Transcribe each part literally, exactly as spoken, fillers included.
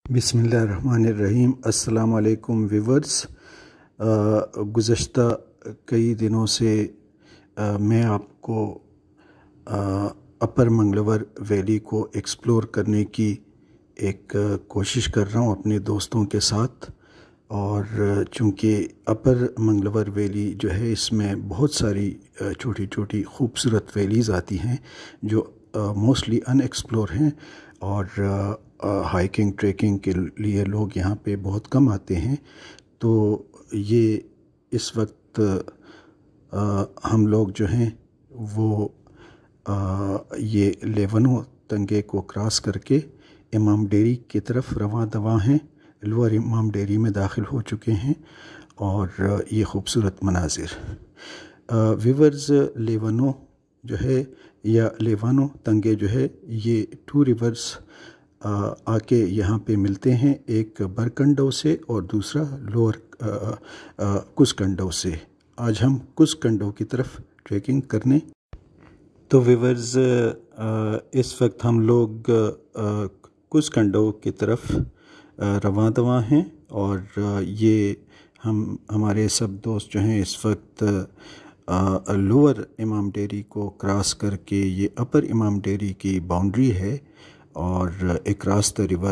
बिस्मिल्लाहिर्रहमानिर्रहीम। अस्सलाम वालेकुम व्यूवर्स। गुज़श्ता कई दिनों से आ, मैं आपको आ, अपर मंगलवर वैली को एक्सप्लोर करने की एक आ, कोशिश कर रहा हूँ अपने दोस्तों के साथ। और चूँकि अपर मंगलवर वैली जो है इसमें बहुत सारी छोटी छोटी खूबसूरत वैलीज़ आती हैं जो मोस्टली अनएक्सप्लोर हैं और हाइकिंग ट्रैकिंग के लिए लोग यहाँ पे बहुत कम आते हैं। तो ये इस वक्त आ, हम लोग जो हैं वो आ, ये लेवनो तंगे को क्रॉस करके इमाम डेरी की तरफ रवां दवा हैं। लोअर इमाम डेरी में दाखिल हो चुके हैं और ये खूबसूरत मनाजिर व्यूवर्स। लेवनो जो है या लेवानो तंगे जो है ये टू रिवर्स आके यहाँ पे मिलते हैं, एक बरकंडो से और दूसरा लोअर कुसकंडो से। आज हम कुसकंडो की तरफ ट्रैकिंग करने तो व्यूवर्स इस वक्त हम लोग कुसकंडो की तरफ रवां दवा हैं और ये हम हमारे सब दोस्त जो हैं इस वक्त लोअर इमाम डेरी को क्रॉस करके ये अपर इमाम डेरी की बाउंड्री है और अक्रॉस द रिवर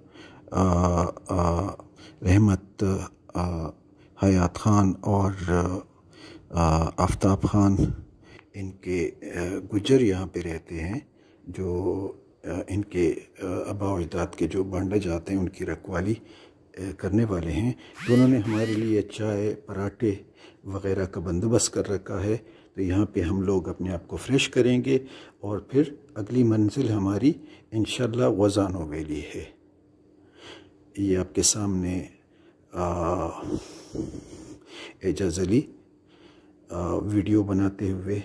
रहमत आ, हयात ख़ान और आफ्ताब ख़ान इनके गुजर यहाँ पे रहते हैं जो इनके आबा अजदाद के जो बांडे जाते हैं उनकी रखवाली करने वाले हैं। तो उन्होंने हमारे लिए चाय पराठे वग़ैरह का बंदोबस्त कर रखा है। तो यहाँ पे हम लोग अपने आप को फ्रेश करेंगे और फिर अगली मंजिल हमारी इंशाल्लाह वज़ानो वैली है। ये आपके सामने एजाज़ अली वीडियो बनाते हुए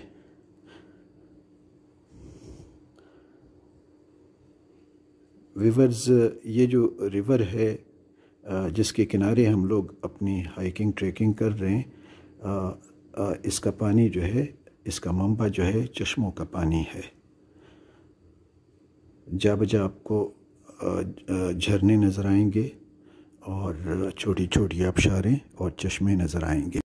व्यूवर्स। ये जो रिवर है जिसके किनारे हम लोग अपनी हाइकिंग ट्रैकिंग कर रहे हैं, इसका पानी जो है इसका मंबा जो है चश्मों का पानी है। जा बजा आपको झरने नज़र आएंगे और छोटी छोटी आबशारें और चश्मे नज़र आएंगे।